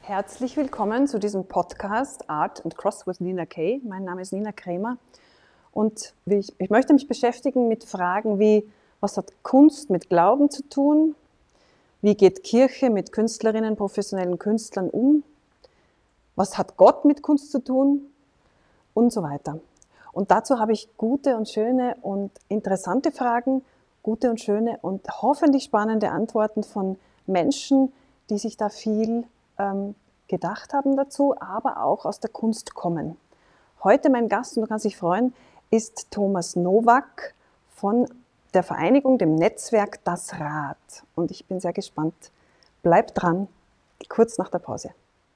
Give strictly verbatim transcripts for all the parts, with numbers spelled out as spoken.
Herzlich willkommen zu diesem Podcast Art and Cross with Nina Kay. Mein Name ist Nina Kremer und ich, ich möchte mich beschäftigen mit Fragen wie, was hat Kunst mit Glauben zu tun? Wie geht Kirche mit Künstlerinnen, professionellen Künstlern um? Was hat Gott mit Kunst zu tun? Und so weiter. Und dazu habe ich gute und schöne und interessante Fragen, gute und schöne und hoffentlich spannende Antworten von Menschen, die sich da viel ähm, gedacht haben dazu, aber auch aus der Kunst kommen. Heute mein Gast, und du kannst dich freuen, ist Thomas Nowak von der Vereinigung, dem Netzwerk Das Rad. Und ich bin sehr gespannt. Bleib dran, kurz nach der Pause.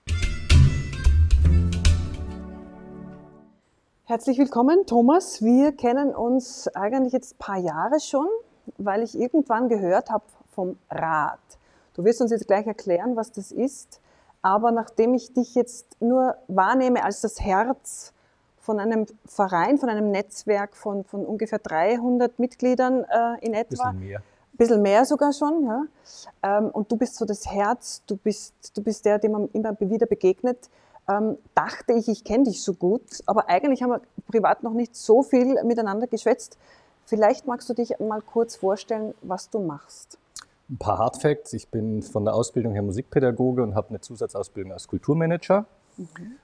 Herzlich willkommen, Thomas. Wir kennen uns eigentlich jetzt ein paar Jahre schon, weil ich irgendwann gehört habe vom Rad. Du wirst uns jetzt gleich erklären, was das ist. Aber nachdem ich dich jetzt nur wahrnehme als das Herz von einem Verein, von einem Netzwerk von, von ungefähr dreihundert Mitgliedern äh, in etwa. Ein bisschen mehr. Ein bisschen mehr sogar schon. Ja. Ähm, und du bist so das Herz, du bist, du bist der, dem man immer wieder begegnet. Ähm, dachte ich, ich kenne dich so gut, aber eigentlich haben wir privat noch nicht so viel miteinander geschwätzt. Vielleicht magst du dich mal kurz vorstellen, was du machst. Ein paar Hardfacts. Ich bin von der Ausbildung her Musikpädagoge und habe eine Zusatzausbildung als Kulturmanager mhm.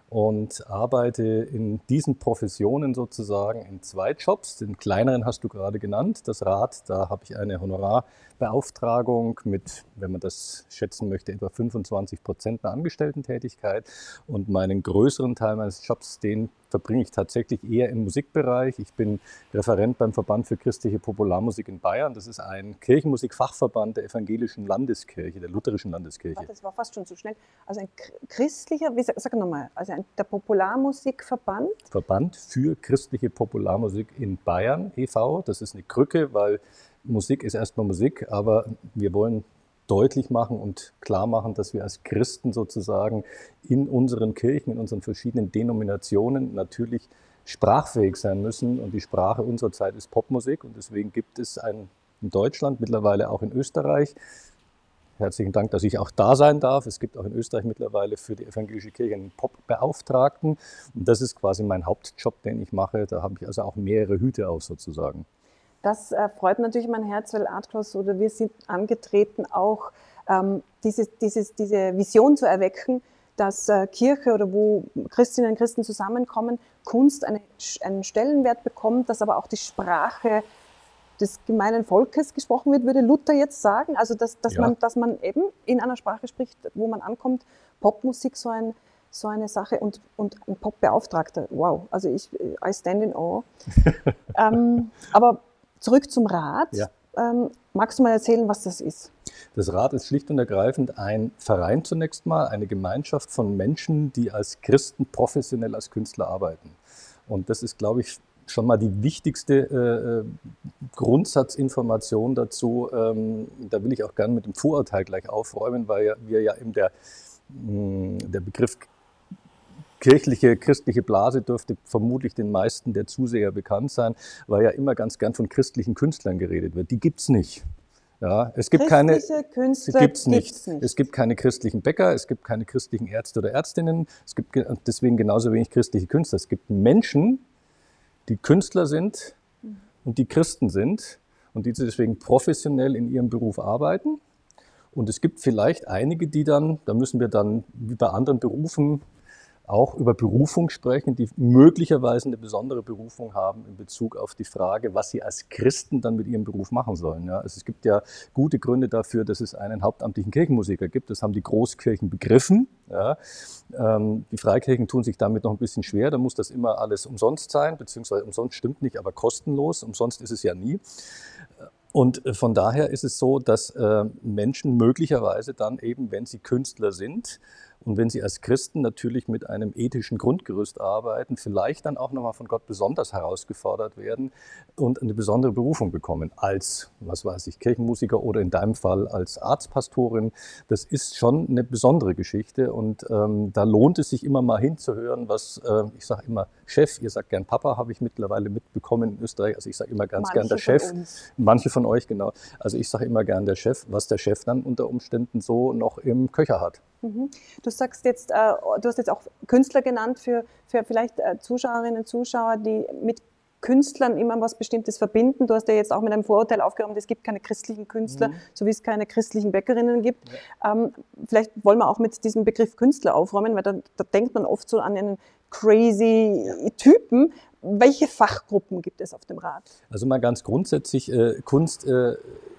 und arbeite in diesen Professionen sozusagen in zwei Jobs. Den kleineren hast du gerade genannt, das Rad. Da habe ich eine Honorarbeauftragung mit, wenn man das schätzen möchte, etwa fünfundzwanzig Prozent einer Angestellten-Tätigkeit. Und meinen größeren Teil meines Jobs, den verbringe ich tatsächlich eher im Musikbereich. Ich bin Referent beim Verband für christliche Popularmusik in Bayern. Das ist ein Kirchenmusikfachverband der evangelischen Landeskirche, der lutherischen Landeskirche. Das war fast schon zu schnell. Also ein christlicher, wie sag, sag nochmal, also ein, der Popularmusikverband? Verband für christliche Popularmusik in Bayern e V Das ist eine Krücke, weil Musik ist erstmal Musik, aber wir wollen deutlich machen und klar machen, dass wir als Christen sozusagen in unseren Kirchen, in unseren verschiedenen Denominationen natürlich sprachfähig sein müssen. Und die Sprache unserer Zeit ist Popmusik. Und deswegen gibt es ein, in Deutschland, mittlerweile auch in Österreich, herzlichen Dank, dass ich auch da sein darf. Es gibt auch in Österreich mittlerweile für die evangelische Kirche einen Popbeauftragten. Und das ist quasi mein Hauptjob, den ich mache. Da habe ich also auch mehrere Hüte auf sozusagen. Das äh, freut natürlich mein Herz, weil Artcross oder wir sind angetreten, auch ähm, dieses, dieses, diese Vision zu erwecken, dass äh, Kirche oder wo Christinnen und Christen zusammenkommen, Kunst eine, einen Stellenwert bekommt, dass aber auch die Sprache des gemeinen Volkes gesprochen wird, würde Luther jetzt sagen. Also dass, dass, ja. man, dass man eben in einer Sprache spricht, wo man ankommt. Popmusik, so, ein, so eine Sache und, und ein Popbeauftragter. Wow, also ich, I stand in awe. ähm, aber zurück zum Rad. Ja. Ähm, magst du mal erzählen, was das ist? Das Rad ist schlicht und ergreifend ein Verein zunächst mal, eine Gemeinschaft von Menschen, die als Christen professionell als Künstler arbeiten. Und das ist, glaube ich, schon mal die wichtigste äh, Grundsatzinformation dazu. Ähm, da will ich auch gerne mit dem Vorurteil gleich aufräumen, weil ja, wir ja eben der, mh, der Begriff kirchliche, christliche Blase dürfte vermutlich den meisten der Zuseher bekannt sein, weil ja immer ganz gern von christlichen Künstlern geredet wird. Die gibt's nicht. Ja, es gibt keine, Künstler gibt's nicht. gibt's nicht. Es gibt keine christlichen Bäcker, es gibt keine christlichen Ärzte oder Ärztinnen, es gibt deswegen genauso wenig christliche Künstler. Es gibt Menschen, die Künstler sind und die Christen sind und die deswegen professionell in ihrem Beruf arbeiten. Und es gibt vielleicht einige, die dann, da müssen wir dann wie bei anderen Berufen auch über Berufung sprechen, die möglicherweise eine besondere Berufung haben in Bezug auf die Frage, was sie als Christen dann mit ihrem Beruf machen sollen. Ja, also es gibt ja gute Gründe dafür, dass es einen hauptamtlichen Kirchenmusiker gibt. Das haben die Großkirchen begriffen. Ja, ähm, die Freikirchen tun sich damit noch ein bisschen schwer. Da muss das immer alles umsonst sein, beziehungsweise umsonst stimmt nicht, aber kostenlos. Umsonst ist es ja nie. Und von daher ist es so, dass äh, Menschen möglicherweise dann eben, wenn sie Künstler sind, und wenn sie als Christen natürlich mit einem ethischen Grundgerüst arbeiten, vielleicht dann auch nochmal von Gott besonders herausgefordert werden und eine besondere Berufung bekommen als, was weiß ich, Kirchenmusiker oder in deinem Fall als Arztpastorin. Das ist schon eine besondere Geschichte und ähm, da lohnt es sich immer mal hinzuhören, was, äh, ich sage immer Chef, ihr sagt gern Papa, habe ich mittlerweile mitbekommen in Österreich. Also ich sage immer ganz Manche gern der Chef. Von uns. Manche von euch, genau. Also ich sage immer gern der Chef, was der Chef dann unter Umständen so noch im Köcher hat. Mhm. Du sagst jetzt, äh, du hast jetzt auch Künstler genannt für, für vielleicht äh, Zuschauerinnen und Zuschauer, die mit Künstlern immer was Bestimmtes verbinden. Du hast ja jetzt auch mit einem Vorurteil aufgeräumt, es gibt keine christlichen Künstler, mhm. so wie es keine christlichen Bäckerinnen gibt. Ja. Ähm, vielleicht wollen wir auch mit diesem Begriff Künstler aufräumen, weil da, da denkt man oft so an einen crazy ja. Typen. Welche Fachgruppen gibt es auf dem Rat? Also mal ganz grundsätzlich, äh, Kunst äh,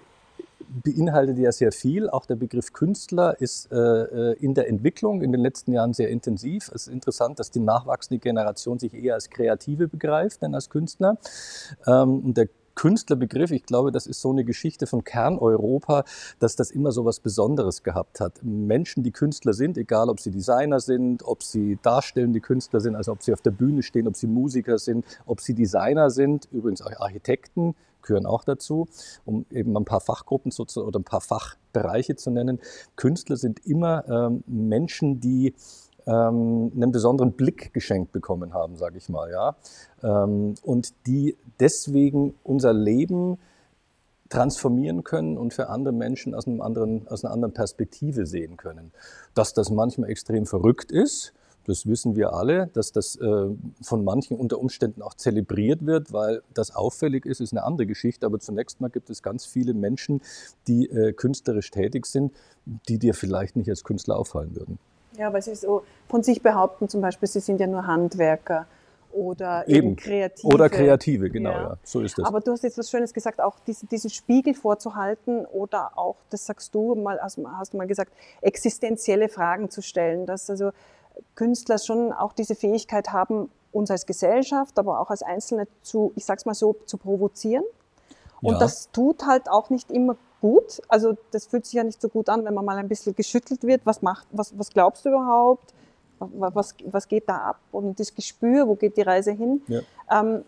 beinhaltet ja sehr viel. Auch der Begriff Künstler ist äh, in der Entwicklung in den letzten Jahren sehr intensiv. Es ist interessant, dass die nachwachsende Generation sich eher als Kreative begreift, denn als Künstler. Ähm, und der Künstlerbegriff, ich glaube, das ist so eine Geschichte von Kerneuropa, dass das immer so was Besonderes gehabt hat. Menschen, die Künstler sind, egal ob sie Designer sind, ob sie darstellende Künstler sind, also ob sie auf der Bühne stehen, ob sie Musiker sind, ob sie Designer sind, übrigens auch Architekten, gehören auch dazu, um eben ein paar Fachgruppen sozusagen oder ein paar Fachbereiche zu nennen. Künstler sind immer ähm, Menschen, die ähm, einen besonderen Blick geschenkt bekommen haben, sage ich mal, ja, ähm, und die deswegen unser Leben transformieren können und für andere Menschen aus, einem anderen, aus einer anderen Perspektive sehen können. Dass das manchmal extrem verrückt ist, das wissen wir alle, dass das äh, von manchen unter Umständen auch zelebriert wird, weil das auffällig ist, ist eine andere Geschichte. Aber zunächst mal gibt es ganz viele Menschen, die äh, künstlerisch tätig sind, die dir vielleicht nicht als Künstler auffallen würden. Ja, weil sie so von sich behaupten, zum Beispiel, sie sind ja nur Handwerker oder eben, eben Kreative. Oder Kreative, genau, ja. ja, so ist das. Aber du hast jetzt was Schönes gesagt, auch diesen, diesen Spiegel vorzuhalten oder auch, das sagst du mal, hast du mal gesagt, existenzielle Fragen zu stellen, dass also Künstler schon auch diese Fähigkeit haben, uns als Gesellschaft, aber auch als Einzelne zu, ich sag's mal so, zu provozieren. Und ja. das tut halt auch nicht immer gut. Also das fühlt sich ja nicht so gut an, wenn man mal ein bisschen geschüttelt wird. Was macht, was, was glaubst du überhaupt? Was, was geht da ab? Und das Gespür, wo geht die Reise hin? Ja. Ähm,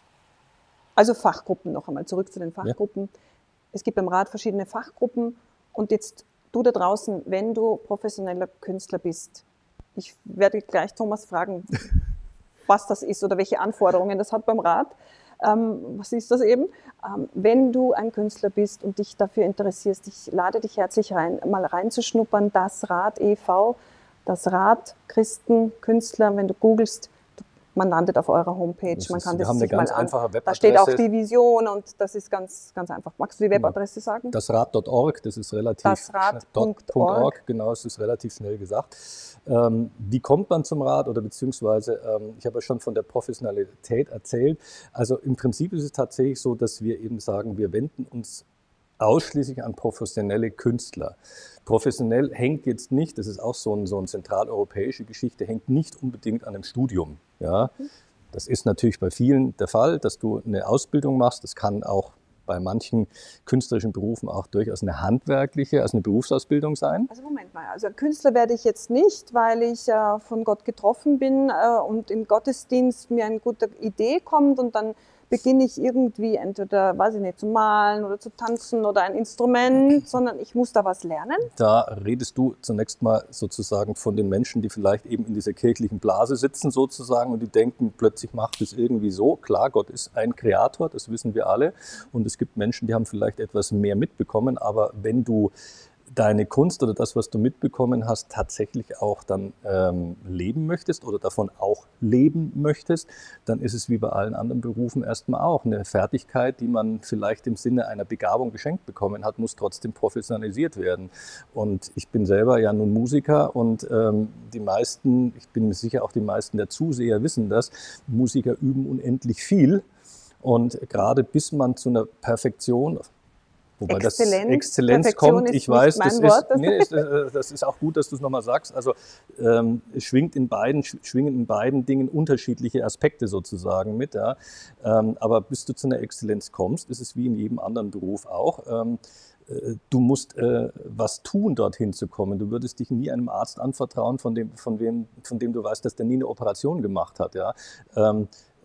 also Fachgruppen noch einmal, zurück zu den Fachgruppen. Ja. Es gibt beim Rat verschiedene Fachgruppen. Und jetzt du da draußen, wenn du professioneller Künstler bist, ich werde gleich Thomas fragen, was das ist oder welche Anforderungen das hat beim Rat. Ähm, was ist das eben? Ähm, wenn du ein Künstler bist und dich dafür interessierst, ich lade dich herzlich rein, mal reinzuschnuppern, das Rat e V, das Rat Christen, Künstler, wenn du googelst, man landet auf eurer Homepage, das man kann ist, das wir haben sich eine ganz mal an. einfache Webadresse. Da steht auch die Vision und das ist ganz, ganz einfach. Magst du die Webadresse sagen? Das Rat Punkt org, das ist relativ das Rat Punkt org, genau, es ist relativ schnell gesagt. Ähm, wie kommt man zum Rat oder beziehungsweise, ähm, ich habe ja schon von der Professionalität erzählt. Also im Prinzip ist es tatsächlich so, dass wir eben sagen, wir wenden uns ausschließlich an professionelle Künstler. Professionell hängt jetzt nicht, das ist auch so, ein, so eine zentraleuropäische Geschichte, hängt nicht unbedingt an einem Studium. Ja? Das ist natürlich bei vielen der Fall, dass du eine Ausbildung machst. Das kann auch bei manchen künstlerischen Berufen auch durchaus eine handwerkliche, also eine Berufsausbildung sein. Also Moment mal, also Künstler werde ich jetzt nicht, weil ich äh, von Gott getroffen bin äh, und im Gottesdienst mir eine gute Idee kommt und dann beginne ich irgendwie entweder, weiß ich nicht, zu malen oder zu tanzen oder ein Instrument, sondern ich muss da was lernen. Da redest du zunächst mal sozusagen von den Menschen, die vielleicht eben in dieser kirchlichen Blase sitzen sozusagen und die denken, plötzlich macht es irgendwie so. Klar, Gott ist ein Kreator, das wissen wir alle. Und es gibt Menschen, die haben vielleicht etwas mehr mitbekommen, aber wenn du deine Kunst oder das, was du mitbekommen hast, tatsächlich auch dann ähm, leben möchtest oder davon auch leben möchtest, dann ist es wie bei allen anderen Berufen erstmal auch eine Fertigkeit, die man vielleicht im Sinne einer Begabung geschenkt bekommen hat, muss trotzdem professionalisiert werden. Und ich bin selber ja nun Musiker und ähm, die meisten, ich bin mir sicher auch die meisten der Zuseher wissen das, Musiker üben unendlich viel und gerade bis man zu einer Perfektion, wobei Exzellenz, das Exzellenz kommt, ich weiß, das ist, nee, ist, das ist auch gut, dass du es nochmal sagst. Also ähm, es schwingt in beiden, schwingen in beiden Dingen unterschiedliche Aspekte sozusagen mit. Ja. Ähm, aber bis du zu einer Exzellenz kommst, ist es wie in jedem anderen Beruf auch. Ähm, äh, du musst äh, was tun, dorthin zu kommen. Du würdest dich nie einem Arzt anvertrauen, von dem, von wem, von dem du weißt, dass der nie eine Operation gemacht hat. Ja. Ähm,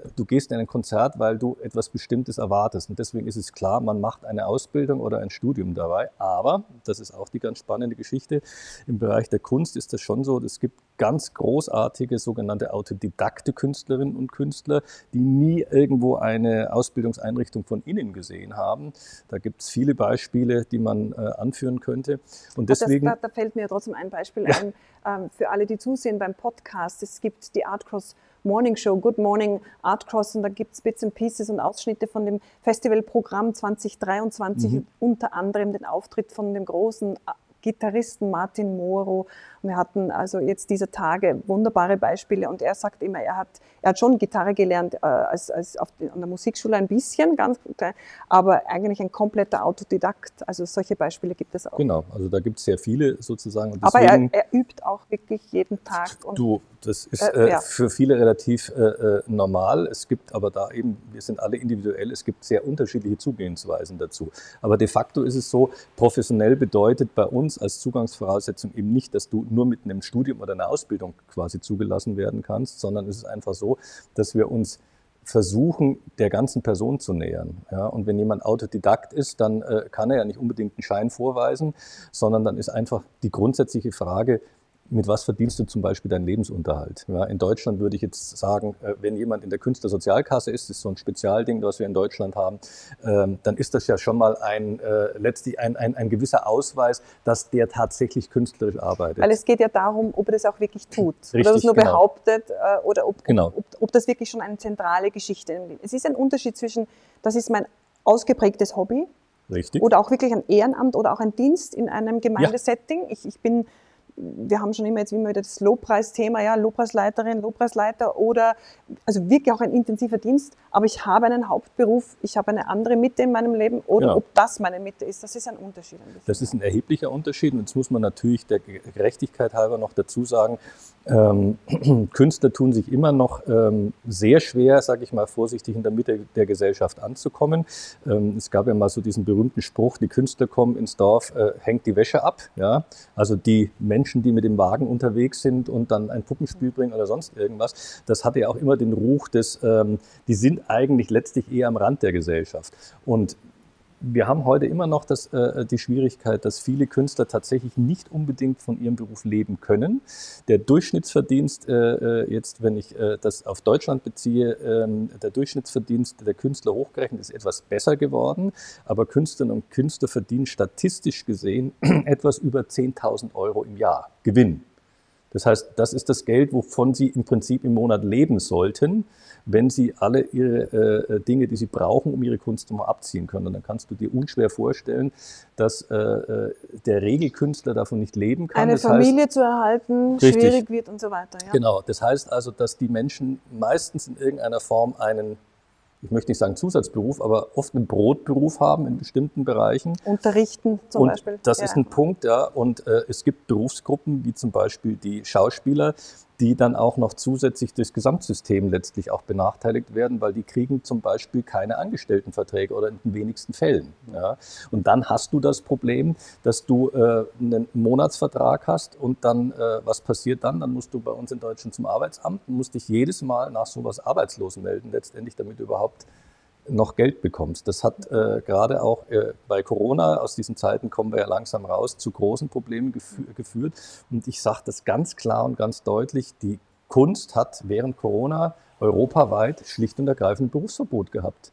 du gehst in ein Konzert, weil du etwas Bestimmtes erwartest. Und deswegen ist es klar, man macht eine Ausbildung oder ein Studium dabei. Aber, das ist auch die ganz spannende Geschichte, im Bereich der Kunst ist das schon so, es gibt ganz großartige sogenannte autodidakte Künstlerinnen und Künstler, die nie irgendwo eine Ausbildungseinrichtung von innen gesehen haben. Da gibt es viele Beispiele, die man äh, anführen könnte. Und deswegen, das, da, da fällt mir trotzdem ein Beispiel ja. ein, ähm, für alle, die zusehen beim Podcast. Es gibt die Artcross Morning Show, Good Morning Artcross, und da gibt es Bits and Pieces und Ausschnitte von dem Festivalprogramm zwanzig dreiundzwanzig, mhm. unter anderem den Auftritt von dem großen Gitarristen Martin Moro. Und wir hatten also jetzt dieser Tage wunderbare Beispiele, und er sagt immer, er hat, er hat schon Gitarre gelernt, äh, als, als auf die, an der Musikschule ein bisschen, ganz klein, aber eigentlich ein kompletter Autodidakt. Also solche Beispiele gibt es auch. Genau, also da gibt es sehr viele sozusagen. Und aber er, er übt auch wirklich jeden Tag. Und, du, das ist äh, ja. für viele relativ äh, normal. Es gibt aber da eben, wir sind alle individuell, es gibt sehr unterschiedliche Zugehensweisen dazu. Aber de facto ist es so, professionell bedeutet bei uns als Zugangsvoraussetzung eben nicht, dass du nur mit einem Studium oder einer Ausbildung quasi zugelassen werden kannst, sondern es ist einfach so, dass wir uns versuchen, der ganzen Person zu nähern. Ja, und wenn jemand Autodidakt ist, dann äh, kann er ja nicht unbedingt einen Schein vorweisen, sondern dann ist einfach die grundsätzliche Frage, mit was verdienst du zum Beispiel deinen Lebensunterhalt? Ja, in Deutschland würde ich jetzt sagen, wenn jemand in der Künstlersozialkasse ist, das ist so ein Spezialding, was wir in Deutschland haben, ähm, dann ist das ja schon mal ein, äh, letztlich ein, ein, ein gewisser Ausweis, dass der tatsächlich künstlerisch arbeitet. Weil es geht ja darum, ob er das auch wirklich tut. Richtig, oder das nur genau. behauptet äh, oder ob, genau. ob, ob das wirklich schon eine zentrale Geschichte ist. Es ist ein Unterschied zwischen, das ist mein ausgeprägtes Hobby, Richtig. oder auch wirklich ein Ehrenamt oder auch ein Dienst in einem Gemeindesetting. Ja. Ich, ich bin Wir haben schon immer jetzt immer wieder das Lobpreisthema, ja, Lobpreisleiterin, Lobpreisleiter, oder also wirklich auch ein intensiver Dienst, aber ich habe einen Hauptberuf, ich habe eine andere Mitte in meinem Leben, oder genau. ob das meine Mitte ist, das ist ein Unterschied. Ein das ist ein erheblicher Unterschied, und jetzt muss man natürlich der Gerechtigkeit halber noch dazu sagen, ähm, Künstler tun sich immer noch ähm, sehr schwer, sage ich mal vorsichtig, in der Mitte der Gesellschaft anzukommen. Ähm, es gab ja mal so diesen berühmten Spruch, die Künstler kommen ins Dorf, äh, hängt die Wäsche ab, ja, also die Menschen, die mit dem Wagen unterwegs sind und dann ein Puppenspiel bringen oder sonst irgendwas, das hatte ja auch immer den Ruch des, ähm, die sind eigentlich letztlich eher am Rand der Gesellschaft. Und wir haben heute immer noch das, äh, die Schwierigkeit, dass viele Künstler tatsächlich nicht unbedingt von ihrem Beruf leben können. Der Durchschnittsverdienst, äh, jetzt wenn ich äh, das auf Deutschland beziehe, äh, der Durchschnittsverdienst der Künstler hochgerechnet ist etwas besser geworden, aber Künstlerinnen und Künstler verdienen statistisch gesehen etwas über zehntausend Euro im Jahr Gewinn. Das heißt, das ist das Geld, wovon sie im Prinzip im Monat leben sollten, wenn sie alle ihre äh, Dinge, die sie brauchen, um ihre Kunst mal abziehen können. Und dann kannst du dir unschwer vorstellen, dass äh, der Regelkünstler davon nicht leben kann. Eine das Familie heißt, zu erhalten, richtig, schwierig wird und so weiter. Ja? Genau, das heißt also, dass die Menschen meistens in irgendeiner Form einen, ich möchte nicht sagen Zusatzberuf, aber oft einen Brotberuf haben in bestimmten Bereichen. Unterrichten zum und Beispiel. Das ja. ist ein Punkt, ja. Und äh, es gibt Berufsgruppen, wie zum Beispiel die Schauspieler, die dann auch noch zusätzlich durchs Gesamtsystem letztlich auch benachteiligt werden, weil die kriegen zum Beispiel keine Angestelltenverträge oder in den wenigsten Fällen. Ja. Und dann hast du das Problem, dass du äh, einen Monatsvertrag hast, und dann, äh, was passiert dann? Dann musst du bei uns in Deutschland zum Arbeitsamt und musst dich jedes Mal nach sowas arbeitslos melden, letztendlich, damit du überhaupt noch Geld bekommst. Das hat äh, gerade auch äh, bei Corona, aus diesen Zeiten kommen wir ja langsam raus, zu großen Problemen gefü- geführt. Und ich sage das ganz klar und ganz deutlich, die Kunst hat während Corona europaweit schlicht und ergreifend ein Berufsverbot gehabt.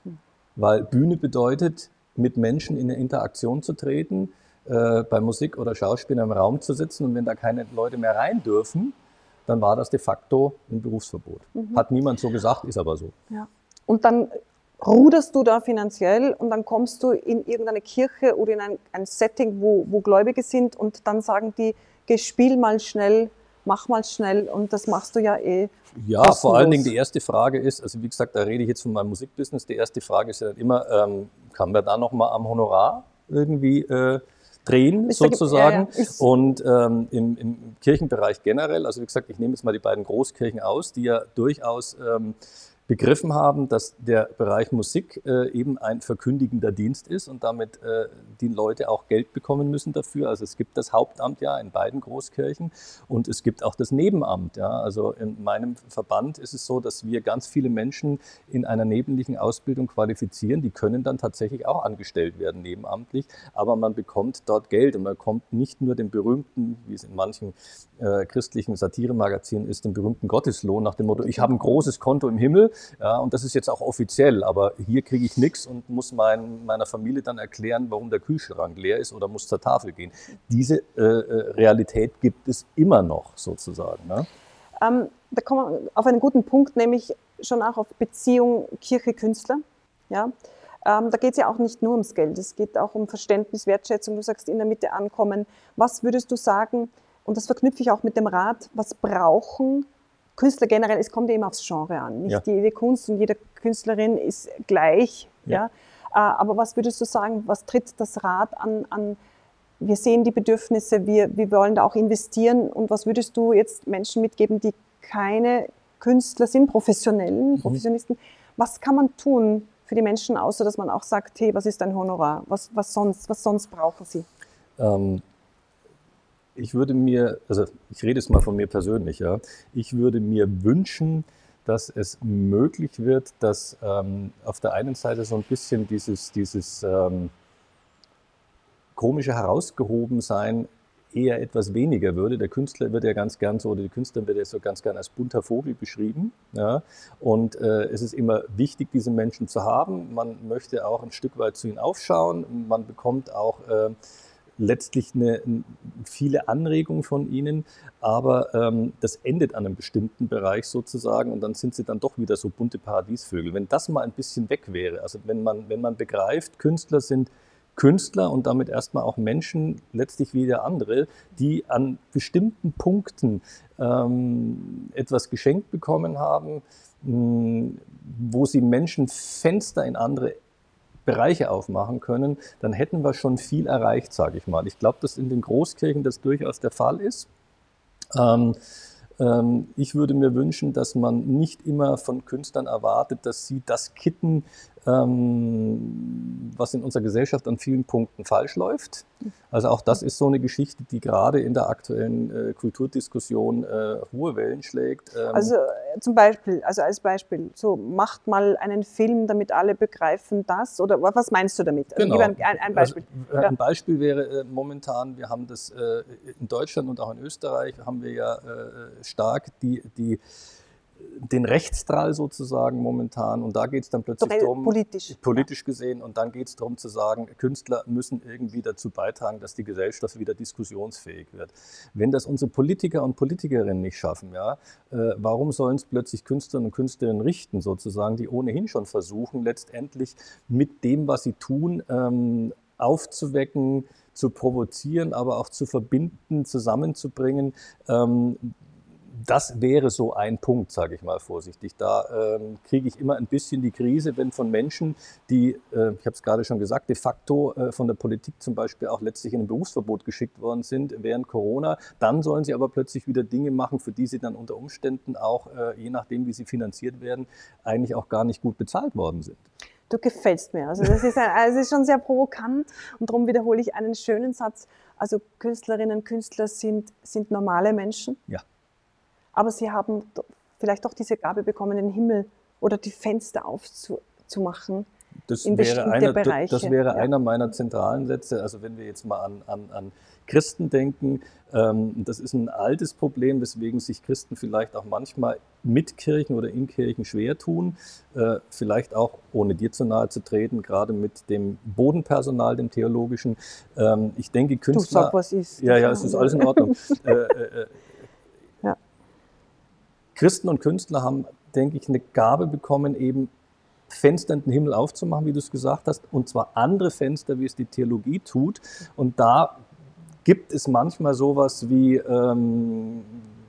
Weil Bühne bedeutet, mit Menschen in eine Interaktion zu treten, äh, bei Musik oder Schauspiel im Raum zu sitzen, und wenn da keine Leute mehr rein dürfen, dann war das de facto ein Berufsverbot. Mhm. Hat niemand so gesagt, ist aber so. Ja. Und dann ruderst du da finanziell, und dann kommst du in irgendeine Kirche oder in ein, ein Setting, wo, wo Gläubige sind, und dann sagen die, geh, spiel mal schnell, mach mal schnell, und das machst du ja eh. Ja, kostenlos. Vor allen Dingen die erste Frage ist, also wie gesagt, da rede ich jetzt von meinem Musikbusiness, die erste Frage ist ja dann immer, ähm, kann man da nochmal am Honorar irgendwie äh, drehen, ist sozusagen. Ja, ja. Und ähm, im, im Kirchenbereich generell, also wie gesagt, ich nehme jetzt mal die beiden Großkirchen aus, die ja durchaus ähm, begriffen haben, dass der Bereich Musik äh, eben ein verkündigender Dienst ist und damit äh, die Leute auch Geld bekommen müssen dafür. Also es gibt das Hauptamt ja in beiden Großkirchen und es gibt auch das Nebenamt. Ja. Also in meinem Verband ist es so, dass wir ganz viele Menschen in einer nebenlichen Ausbildung qualifizieren. Die können dann tatsächlich auch angestellt werden nebenamtlich, aber man bekommt dort Geld und man bekommt nicht nur den berühmten, wie es in manchen äh, christlichen Satiremagazinen ist, den berühmten Gotteslohn nach dem Motto, ich habe ein großes Konto im Himmel. Ja, und das ist jetzt auch offiziell, aber hier kriege ich nichts und muss mein, meiner Familie dann erklären, warum der Kühlschrank leer ist oder muss zur Tafel gehen. Diese äh, Realität gibt es immer noch sozusagen. Ne? Ähm, da kommen wir auf einen guten Punkt, nämlich schon auch auf Beziehung Kirche-Künstler. Ja? Ähm, da geht es ja auch nicht nur ums Geld, es geht auch um Verständnis, Wertschätzung, du sagst in der Mitte ankommen. Was würdest du sagen, und das verknüpfe ich auch mit dem Rat, was brauchen Künstler generell, es kommt ja immer aufs Genre an. Nicht ja. jede Kunst und jede Künstlerin ist gleich. Ja. Ja. Aber was würdest du sagen, was tritt das Rad an, an wir sehen die Bedürfnisse, wir, wir wollen da auch investieren. Und was würdest du jetzt Menschen mitgeben, die keine Künstler sind, Professionellen, mhm. Professionisten? Was kann man tun für die Menschen, außer dass man auch sagt, hey, was ist dein Honorar? Was, was, sonst, was sonst brauchen sie? Ähm. Ich würde mir, also ich rede jetzt mal von mir persönlich, ja, ich würde mir wünschen, dass es möglich wird, dass ähm, auf der einen Seite so ein bisschen dieses, dieses ähm, komische Herausgehobensein eher etwas weniger würde. Der Künstler wird ja ganz gern so, oder die Künstlerin wird ja so ganz gern als bunter Vogel beschrieben. Ja, und äh, es ist immer wichtig, diese Menschen zu haben. Man möchte auch ein Stück weit zu ihnen aufschauen. Man bekommt auch äh, letztlich eine, viele Anregungen von ihnen, aber ähm, das endet an einem bestimmten Bereich sozusagen und dann sind sie dann doch wieder so bunte Paradiesvögel. Wenn das mal ein bisschen weg wäre, also wenn man, wenn man begreift, Künstler sind Künstler und damit erstmal auch Menschen, letztlich wie der andere, die an bestimmten Punkten ähm, etwas geschenkt bekommen haben, mh, wo sie Menschen Fenster in andere Bereiche aufmachen können, dann hätten wir schon viel erreicht, sage ich mal. Ich glaube, dass in den Großkirchen das durchaus der Fall ist. Ähm, ähm, ich würde mir wünschen, dass man nicht immer von Künstlern erwartet, dass sie das kitten, ähm, was in unserer Gesellschaft an vielen Punkten falsch läuft. Also auch das ist so eine Geschichte, die gerade in der aktuellen äh, Kulturdiskussion äh, hohe Wellen schlägt. Ähm, also äh, zum Beispiel, also als Beispiel, so macht mal einen Film, damit alle begreifen das, oder was meinst du damit? Also genau. Gib ein, ein Beispiel. Also, äh, ein Beispiel wäre äh, momentan, wir haben das äh, in Deutschland und auch in Österreich, haben wir ja äh, stark die, die den Rechtsdrall sozusagen momentan und da geht es dann plötzlich Doch, darum, politisch, politisch gesehen, und dann geht es darum zu sagen, Künstler müssen irgendwie dazu beitragen, dass die Gesellschaft wieder diskussionsfähig wird. Wenn das unsere Politiker und Politikerinnen nicht schaffen, ja, äh, warum sollen es plötzlich Künstlerinnen und Künstlerinnen richten sozusagen, die ohnehin schon versuchen, letztendlich mit dem, was sie tun, ähm, aufzuwecken, zu provozieren, aber auch zu verbinden, zusammenzubringen. Ähm, Das wäre so ein Punkt, sage ich mal vorsichtig. Da ähm, kriege ich immer ein bisschen die Krise, wenn von Menschen, die, äh, ich habe es gerade schon gesagt, de facto äh, von der Politik zum Beispiel auch letztlich in ein Berufsverbot geschickt worden sind während Corona, dann sollen sie aber plötzlich wieder Dinge machen, für die sie dann unter Umständen auch, äh, je nachdem wie sie finanziert werden, eigentlich auch gar nicht gut bezahlt worden sind. Du gefällst mir. Also das ist, ein, also das ist schon sehr provokant und darum wiederhole ich einen schönen Satz. Also Künstlerinnen und Künstler sind, sind normale Menschen. Ja. Aber sie haben vielleicht doch diese Gabe bekommen, den Himmel oder die Fenster aufzumachen das in wäre bestimmte einer, Bereiche. Das wäre ja. einer meiner zentralen Sätze. Also wenn wir jetzt mal an, an, an Christen denken, ähm, das ist ein altes Problem, weswegen sich Christen vielleicht auch manchmal mit Kirchen oder in Kirchen schwer tun. Äh, vielleicht auch, ohne dir zu nahe zu treten, gerade mit dem Bodenpersonal, dem theologischen. Ähm, ich denke, Künstler... Du sag, was ist. Ja, ja, es ist alles in Ordnung. äh, äh, ja. Christen und Künstler haben, denke ich, eine Gabe bekommen, eben Fenster in den Himmel aufzumachen, wie du es gesagt hast, und zwar andere Fenster, wie es die Theologie tut. Und da gibt es manchmal sowas wie, ähm,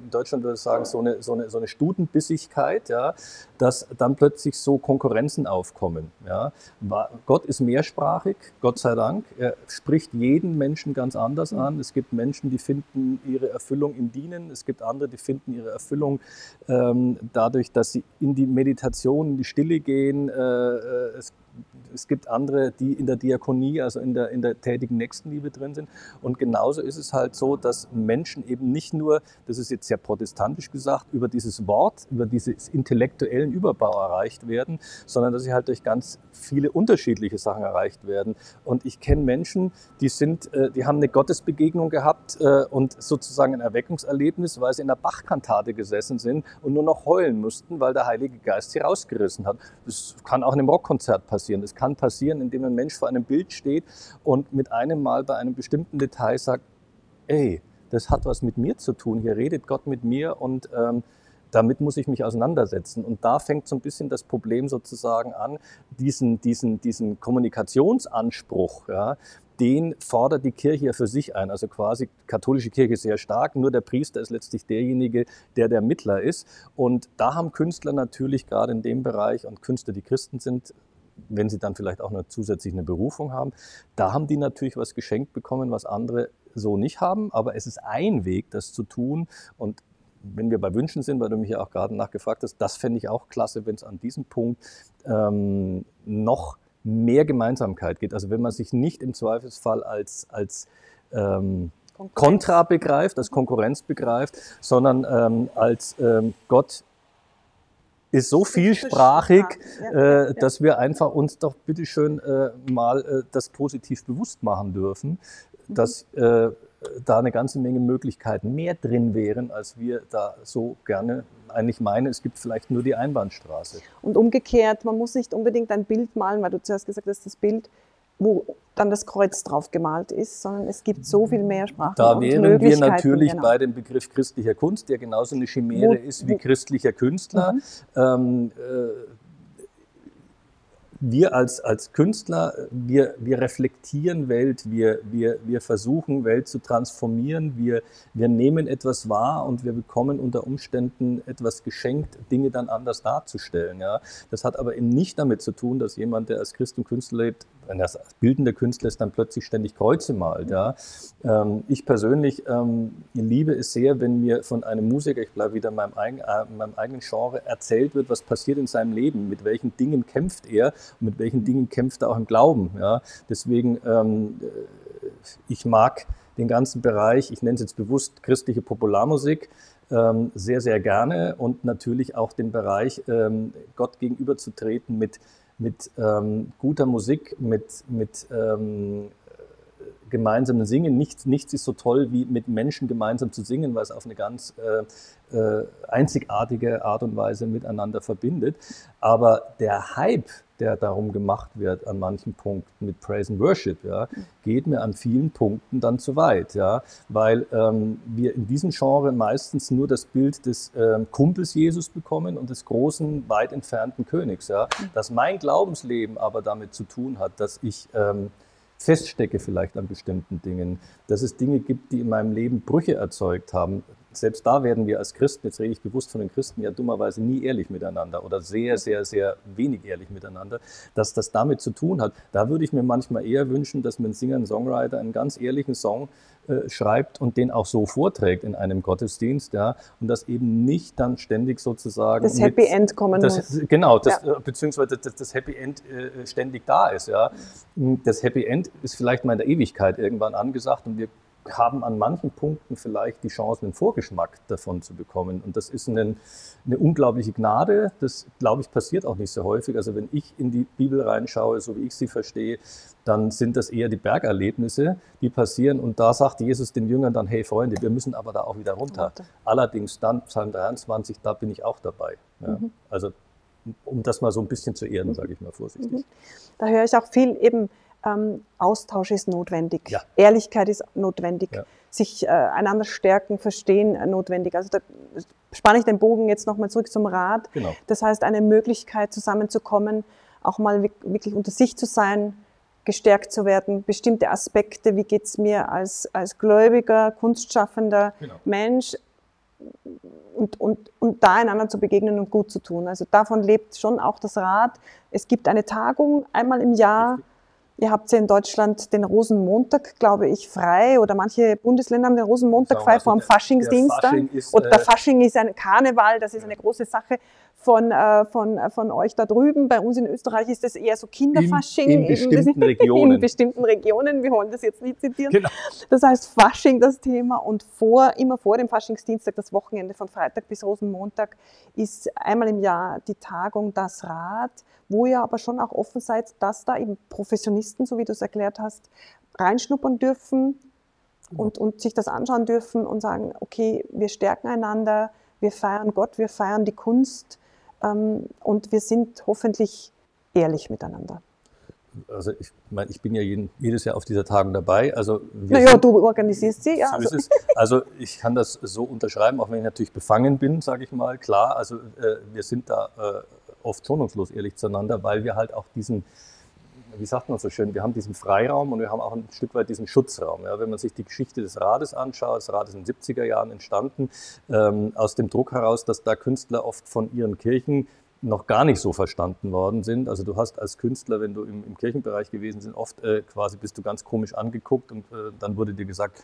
in Deutschland würde ich sagen, so eine, so eine, so eine Stutenbissigkeit, ja, dass dann plötzlich so Konkurrenzen aufkommen. Ja. Gott ist mehrsprachig, Gott sei Dank. Er spricht jeden Menschen ganz anders an. Es gibt Menschen, die finden ihre Erfüllung im Dienen. Es gibt andere, die finden ihre Erfüllung ähm, dadurch, dass sie in die Meditation, in die Stille gehen. Äh, es, es gibt andere, die in der Diakonie, also in der, in der tätigen Nächstenliebe drin sind. Und genauso ist es halt so, dass Menschen eben nicht nur, das ist jetzt sehr protestantisch gesagt, über dieses Wort, über diesen intellektuellen Überbau erreicht werden, sondern dass sie halt durch ganz viele unterschiedliche Sachen erreicht werden. Und ich kenne Menschen, die sind, die haben eine Gottesbegegnung gehabt und sozusagen ein Erweckungserlebnis, weil sie in der Bachkantate gesessen sind und nur noch heulen mussten, weil der Heilige Geist sie rausgerissen hat. Das kann auch in einem Rockkonzert passieren. Das kann passieren, indem ein Mensch vor einem Bild steht und mit einem Mal bei einem bestimmten Detail sagt, ey, das hat was mit mir zu tun, hier redet Gott mit mir und ähm, damit muss ich mich auseinandersetzen. Und da fängt so ein bisschen das Problem sozusagen an, diesen, diesen, diesen Kommunikationsanspruch, ja, den fordert die Kirche ja für sich ein. Also quasi katholische Kirche sehr stark, nur der Priester ist letztlich derjenige, der der Mittler ist. Und da haben Künstler natürlich gerade in dem Bereich und Künstler, die Christen sind, wenn sie dann vielleicht auch noch zusätzlich eine Berufung haben, da haben die natürlich was geschenkt bekommen, was andere so nicht haben. Aber es ist ein Weg, das zu tun. Und wenn wir bei Wünschen sind, weil du mich ja auch gerade nachgefragt hast, das fände ich auch klasse, wenn es an diesem Punkt ähm, noch mehr Gemeinsamkeit gibt. Also wenn man sich nicht im Zweifelsfall als, als ähm, Kontra begreift, als Konkurrenz begreift, sondern ähm, als ähm, Gott ist so vielsprachig, äh, dass wir einfach uns doch bitteschön äh, mal äh, das positiv bewusst machen dürfen, dass äh, da eine ganze Menge Möglichkeiten mehr drin wären, als wir da so gerne eigentlich meinen. Es gibt vielleicht nur die Einbahnstraße. Und umgekehrt, man muss nicht unbedingt ein Bild malen, weil du zuerst gesagt hast, das Bild, wo dann das Kreuz drauf gemalt ist, sondern es gibt so viel mehr Sprachen da und wären Möglichkeiten. Wir natürlich genau. bei dem Begriff christlicher Kunst, der genauso eine Chimäre wo, ist wie wo, christlicher Künstler. Mhm. Ähm, äh, Wir als, als Künstler, wir, wir reflektieren Welt, wir, wir, wir versuchen Welt zu transformieren, wir, wir nehmen etwas wahr und wir bekommen unter Umständen etwas geschenkt, Dinge dann anders darzustellen. Ja. Das hat aber eben nicht damit zu tun, dass jemand, der als Christ und Künstler lebt, wenn er als bildender Künstler ist, dann plötzlich ständig Kreuze malt. Ja. Ähm, ich persönlich ähm, liebe es sehr, wenn mir von einem Musiker, ich bleibe wieder in meinem, eigen, äh, in meinem eigenen Genre, erzählt wird, was passiert in seinem Leben, mit welchen Dingen kämpft er und mit welchen Dingen kämpft er auch im Glauben. Ja. Deswegen, ähm, ich mag den ganzen Bereich, ich nenne es jetzt bewusst christliche Popularmusik, ähm, sehr, sehr gerne und natürlich auch den Bereich, ähm, Gott gegenüberzutreten mit mit ähm, guter Musik, mit, mit ähm, gemeinsamen Singen. Nichts, nichts ist so toll, wie mit Menschen gemeinsam zu singen, weil es auf eine ganz äh, äh, einzigartige Art und Weise miteinander verbindet. Aber der Hype, der darum gemacht wird an manchen Punkten mit Praise and Worship, ja, geht mir an vielen Punkten dann zu weit, ja, weil ähm, wir in diesem Genre meistens nur das Bild des ähm, Kumpels Jesus bekommen und des großen, weit entfernten Königs, ja, dass mein Glaubensleben aber damit zu tun hat, dass ich ähm, feststecke vielleicht an bestimmten Dingen, dass es Dinge gibt, die in meinem Leben Brüche erzeugt haben. Selbst da werden wir als Christen, jetzt rede ich bewusst von den Christen, ja dummerweise nie ehrlich miteinander oder sehr, sehr, sehr wenig ehrlich miteinander, dass das damit zu tun hat. Da würde ich mir manchmal eher wünschen, dass mir ein Singer, ein Songwriter einen ganz ehrlichen Song äh, schreibt und den auch so vorträgt in einem Gottesdienst, ja, und das eben nicht dann ständig sozusagen das Happy mit, End kommen das, muss. Genau, das, ja. beziehungsweise das, das Happy End äh, ständig da ist. Ja. Das Happy End ist vielleicht mal in der Ewigkeit irgendwann angesagt und wir haben an manchen Punkten vielleicht die Chance, einen Vorgeschmack davon zu bekommen. Und das ist eine, eine unglaubliche Gnade. Das, glaube ich, passiert auch nicht so häufig. Also wenn ich in die Bibel reinschaue, so wie ich sie verstehe, dann sind das eher die Bergerlebnisse, die passieren. Und da sagt Jesus den Jüngern dann, hey Freunde, wir müssen aber da auch wieder runter. runter. Allerdings dann, Psalm dreiundzwanzig, da bin ich auch dabei. Ja. Mhm. Also um das mal so ein bisschen zu ehren, mhm. sage ich mal vorsichtig. Mhm. Da höre ich auch viel eben, Ähm, Austausch ist notwendig, ja. Ehrlichkeit ist notwendig, ja. sich äh, einander stärken, verstehen äh, notwendig. Also da spanne ich den Bogen jetzt nochmal zurück zum Rat. Genau. Das heißt, eine Möglichkeit zusammenzukommen, auch mal wirklich unter sich zu sein, gestärkt zu werden, bestimmte Aspekte, wie geht es mir als, als gläubiger, kunstschaffender genau. Mensch, und, und, und da einander zu begegnen und gut zu tun. Also davon lebt schon auch das Rad. Es gibt eine Tagung einmal im Jahr. Richtig. Ihr habt ja in Deutschland den Rosenmontag, glaube ich, frei, oder manche Bundesländer haben den Rosenmontag frei vor dem Faschingsdienstag. Fasching ist, und der äh, Fasching ist ein Karneval, das ist eine große Sache von, äh, von, äh, von euch da drüben. Bei uns in Österreich ist das eher so Kinderfasching. In, in bestimmten Regionen. In bestimmten Regionen, wir wollen das jetzt nicht zitieren. Genau. Das heißt Fasching, das Thema, und vor, immer vor dem Faschingsdienstag, das Wochenende von Freitag bis Rosenmontag, ist einmal im Jahr die Tagung Das Rad, wo ihr aber schon auch offen seid, dass da eben Professionisten, so wie du es erklärt hast, reinschnuppern dürfen und, und sich das anschauen dürfen und sagen, okay, wir stärken einander, wir feiern Gott, wir feiern die Kunst ähm, und wir sind hoffentlich ehrlich miteinander. Also ich meine, ich bin ja jeden, jedes Jahr auf dieser Tagung dabei. Also naja, du organisierst sie. Ja, so also. ist es. Also ich kann das so unterschreiben, auch wenn ich natürlich befangen bin, sage ich mal. Klar, also äh, wir sind da äh, oft schonungslos ehrlich zueinander, weil wir halt auch diesen, wie sagt man so schön, wir haben diesen Freiraum und wir haben auch ein Stück weit diesen Schutzraum. Ja, wenn man sich die Geschichte des Rades anschaut, das Rad ist in den siebziger Jahren entstanden, ähm, aus dem Druck heraus, dass da Künstler oft von ihren Kirchen noch gar nicht so verstanden worden sind. Also du hast als Künstler, wenn du im, im Kirchenbereich gewesen bist, oft äh, quasi bist du ganz komisch angeguckt und äh, dann wurde dir gesagt,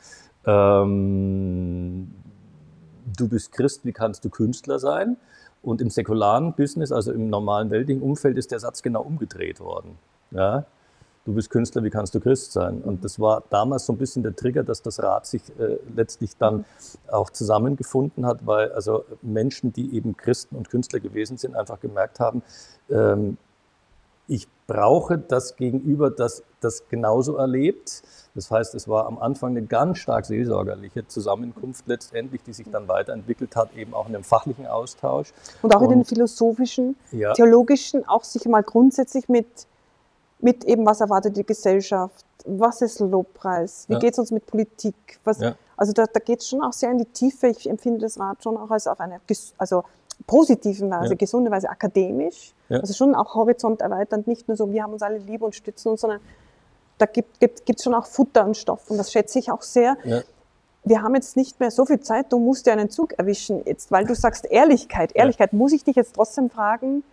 ähm, du bist Christ, wie kannst du Künstler sein? Und im säkularen Business, also im normalen weltlichen Umfeld, ist der Satz genau umgedreht worden. Ja? Du bist Künstler, wie kannst du Christ sein? Und das war damals so ein bisschen der Trigger, dass das Rad sich äh, letztlich dann auch zusammengefunden hat, weil also Menschen, die eben Christen und Künstler gewesen sind, einfach gemerkt haben, ähm, ich brauche das Gegenüber, das das genauso erlebt. Das heißt, es war am Anfang eine ganz stark seelsorgerliche Zusammenkunft letztendlich, die sich dann weiterentwickelt hat, eben auch in einem fachlichen Austausch. Und auch und, in den philosophischen, ja, theologischen, auch sich mal grundsätzlich mit, mit eben, was erwartet die Gesellschaft, was ist Lobpreis, wie ja. geht es uns mit Politik, was, Ja. also da, da geht es schon auch sehr in die Tiefe. Ich empfinde das Rad schon auch als auf einer, also positiven Weise, Ja. gesunde Weise, akademisch, Ja. also schon auch horizont erweiternd, nicht nur so, wir haben uns alle lieb und stützen uns, sondern da gibt es gibt, schon auch Futter und Stoff und das schätze ich auch sehr. Ja. Wir haben jetzt nicht mehr so viel Zeit, du musst dir einen Zug erwischen jetzt, weil du sagst Ehrlichkeit. Ehrlichkeit, ja. Muss ich dich jetzt trotzdem fragen,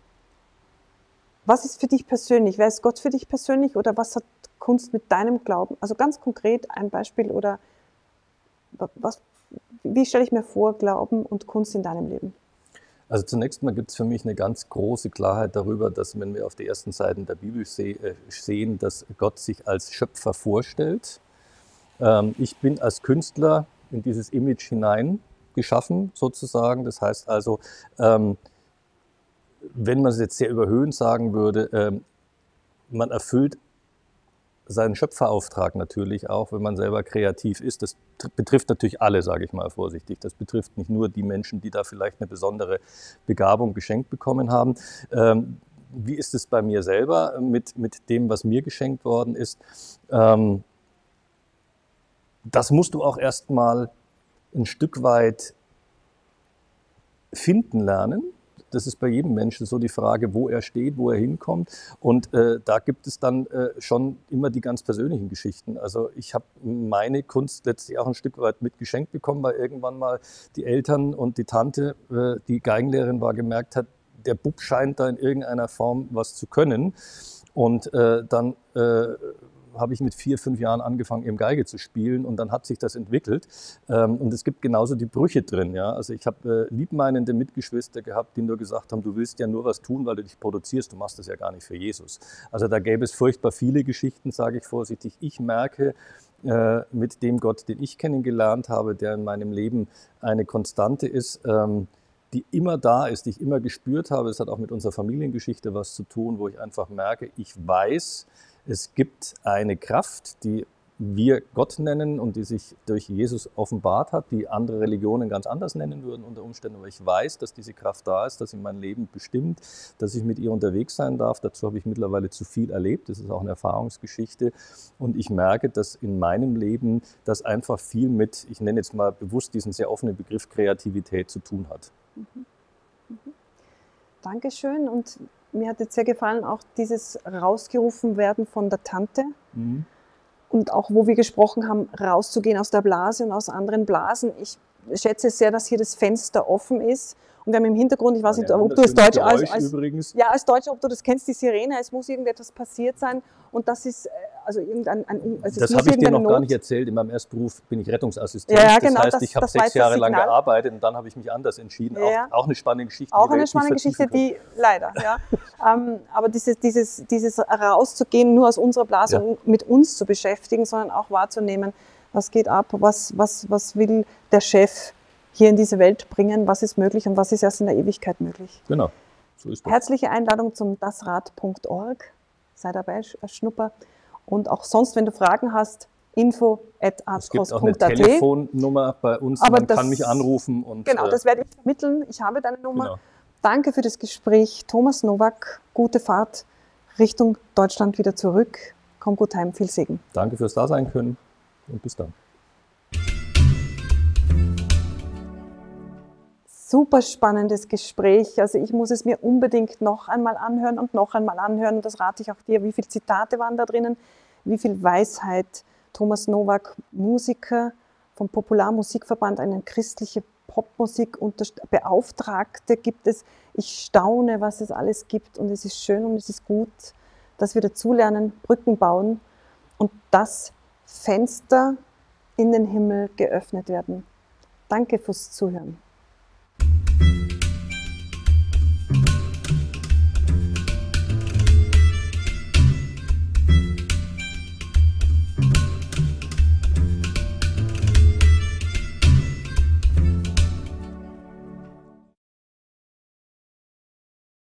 was ist für dich persönlich? Wer ist Gott für dich persönlich oder was hat Kunst mit deinem Glauben? Also ganz konkret ein Beispiel oder was, wie stelle ich mir vor, Glauben und Kunst in deinem Leben? Also zunächst mal gibt es für mich eine ganz große Klarheit darüber, dass wenn wir auf die ersten Seiten der Bibel se- äh, sehen, dass Gott sich als Schöpfer vorstellt. Ähm, ich bin als Künstler in dieses Image hinein geschaffen sozusagen. Das heißt also, ähm, wenn man es jetzt sehr überhöhend sagen würde, ähm, man erfüllt seinen Schöpferauftrag natürlich auch, wenn man selber kreativ ist. Das betrifft natürlich alle, sage ich mal vorsichtig. Das betrifft nicht nur die Menschen, die da vielleicht eine besondere Begabung geschenkt bekommen haben. Ähm, wie ist es bei mir selber mit, mit dem, was mir geschenkt worden ist? Ähm, das musst du auch erstmal ein Stück weit finden lernen. Das ist bei jedem Menschen so die Frage, wo er steht, wo er hinkommt. Und äh, da gibt es dann äh, schon immer die ganz persönlichen Geschichten. Also ich habe meine Kunst letztlich auch ein Stück weit mitgeschenkt bekommen, weil irgendwann mal die Eltern und die Tante, äh, die Geigenlehrerin war, gemerkt hat, der Bub scheint da in irgendeiner Form was zu können. Und äh, dann äh, habe ich mit vier, fünf Jahren angefangen, eben Geige zu spielen und dann hat sich das entwickelt. Ähm, und es gibt genauso die Brüche drin. Ja? Also ich habe äh, liebmeinende Mitgeschwister gehabt, die nur gesagt haben, du willst ja nur was tun, weil du dich produzierst, du machst das ja gar nicht für Jesus. Also da gäbe es furchtbar viele Geschichten, sage ich vorsichtig. Ich merke, äh, mit dem Gott, den ich kennengelernt habe, der in meinem Leben eine Konstante ist, ähm, die immer da ist, die ich immer gespürt habe. Es hat auch mit unserer Familiengeschichte was zu tun, wo ich einfach merke, ich weiß, es gibt eine Kraft, die wir Gott nennen und die sich durch Jesus offenbart hat, die andere Religionen ganz anders nennen würden unter Umständen. Aber ich weiß, dass diese Kraft da ist, dass sie mein Leben bestimmt, dass ich mit ihr unterwegs sein darf. Dazu habe ich mittlerweile zu viel erlebt. Das ist auch eine Erfahrungsgeschichte. Und ich merke, dass in meinem Leben das einfach viel mit, ich nenne jetzt mal bewusst diesen sehr offenen Begriff Kreativität zu tun hat. Mhm. Mhm. Dankeschön. Und mir hat jetzt sehr gefallen, auch dieses rausgerufen werden von der Tante. Mhm. Und auch, wo wir gesprochen haben, rauszugehen aus der Blase und aus anderen Blasen. Ich schätze es sehr, dass hier das Fenster offen ist. Und wir haben im Hintergrund, ich weiß nicht, Ja, ob du als Deutsch, als, als, übrigens. ja, als Deutscher, ob du das kennst, die Sirene, es muss irgendetwas passiert sein. Und das ist, also irgendein, ein, also das habe ich dir noch Not. gar nicht erzählt. In meinem ersten Beruf bin ich Rettungsassistent. Ja, genau, das heißt, das, ich habe sechs Jahre lang gearbeitet und dann habe ich mich anders entschieden. Ja. Auch, auch eine spannende Geschichte. Auch eine spannende Geschichte, die leider, ja. ähm, aber dieses, dieses, dieses rauszugehen, nur aus unserer Blase, ja. und mit uns zu beschäftigen, sondern auch wahrzunehmen, was geht ab, was, was, was will der Chef hier in diese Welt bringen, was ist möglich und was ist erst in der Ewigkeit möglich. Genau, so ist das. Herzliche Einladung zum dasrad punkt org. Sei dabei, Schnupper. Und auch sonst, wenn du Fragen hast, info at artcross punkt at. Es gibt auch eine Telefonnummer bei uns, aber man das, kann mich anrufen. Und, genau, äh, das werde ich vermitteln. Ich habe deine Nummer. Genau. Danke für das Gespräch. Thomas Nowak, gute Fahrt Richtung Deutschland wieder zurück. Komm gut heim, viel Segen. Danke fürs Dasein können und bis dann. Super spannendes Gespräch. Also ich muss es mir unbedingt noch einmal anhören und noch einmal anhören. Und das rate ich auch dir. Wie viele Zitate waren da drinnen? Wie viel Weisheit. Thomas Nowak, Musiker vom Popularmusikverband, eine christliche Popmusik Beauftragte gibt es. Ich staune, was es alles gibt. Und es ist schön und es ist gut, dass wir dazulernen, Brücken bauen und das Fenster in den Himmel geöffnet werden. Danke fürs Zuhören.